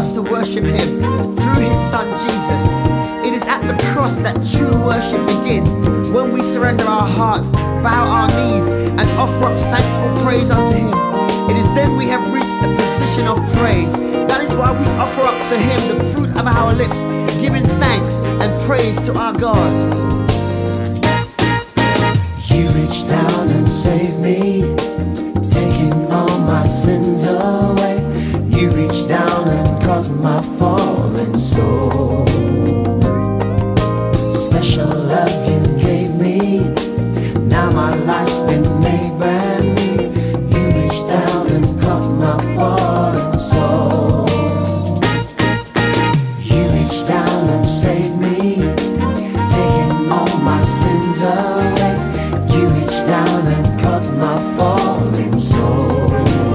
us to worship Him through His Son Jesus. It is at the cross that true worship begins, when we surrender our hearts, bow our knees, and offer up thankful praise unto Him. It is then we have reached the position of praise. That is why we offer up to Him the fruit of our lips, giving thanks and praise to our God. You reached down and saved me, taking all my sins away. You reached down and caught my falling soul. Special love you gave me, now my life's been made brand new. You reached down and caught my falling soul. You reached down and saved me, taking all my sins away. You reached down and caught my falling soul.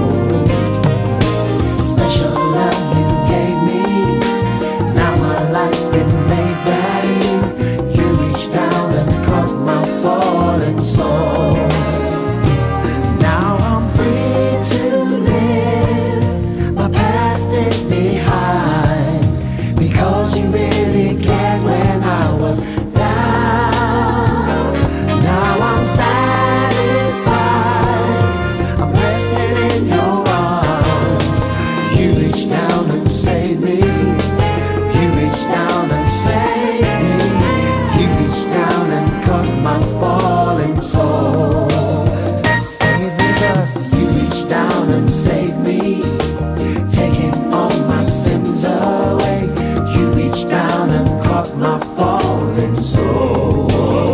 Special love you gave me, now my life's been made brand new. You reached down and caught my falling soul. Now I'm free to live, my past is behind, because you really cared when I was down. Now I'm satisfied, I'm resting in your arms. You reached down and saved me, you reached down and saved me. You reached down and caught my falling soul. Sing it with us. You reached down and saved me, taking all my sins away. You reached down and caught my falling soul.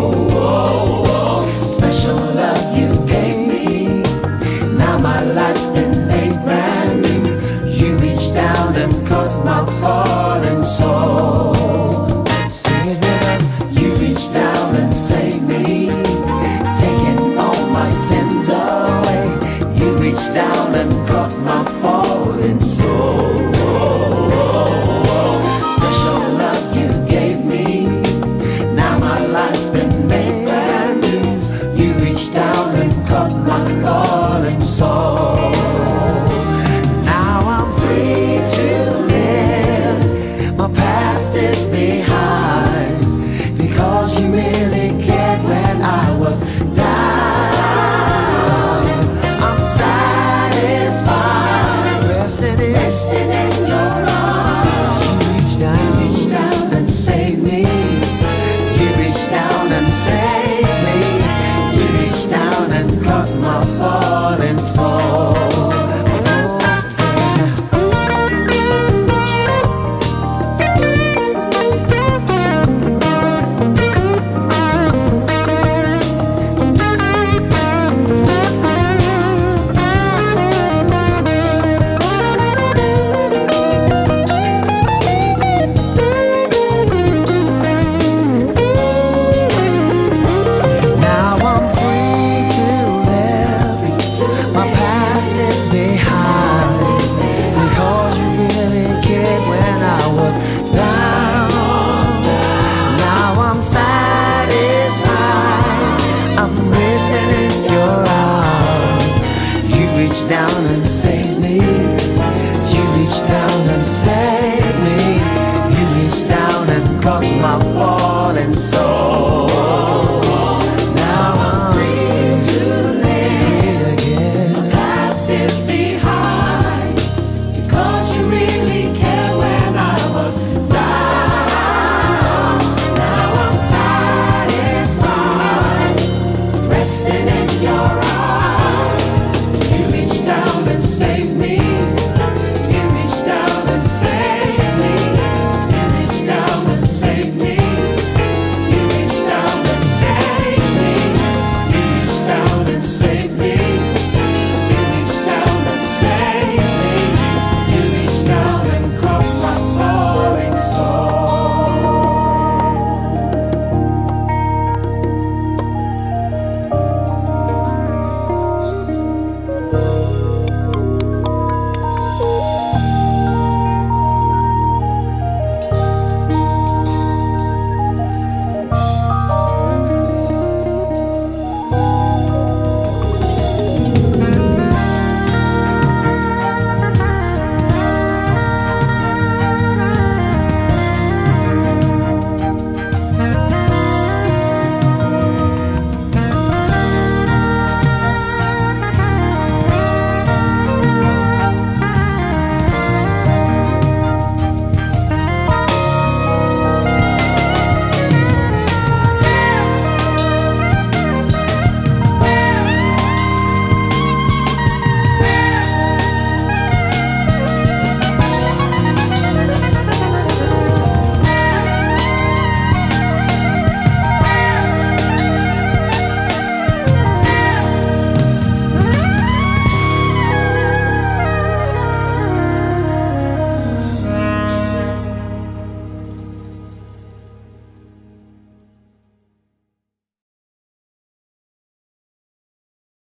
Special love you gave me, now my life's been made brand new. You reached down and caught my falling soul. Sing it with us. You reached down and saved me, taking all my sins away. You reached down and caught my falling soul. Special love you gave me, now my life's been made brand new. You reached down and caught my falling soul. Now I'm free to live, my past is behind, because you really cared when I was down. I'm satisfied, resting in your arms. You reached down and saved me. You reached down and saved me. You reached down and caught my falling soul. Now I'm free to live, my past is behind, because you really cared when I was down. Now I'm satisfied, I'm resting in your arms. You reached down and saved me, you reached down and saved me. You reached down and caught my falling soul. Now I'm free to live again. My past is behind, because you really cared when I was down. Now I'm satisfied, resting in your arms. You reached down and saved me.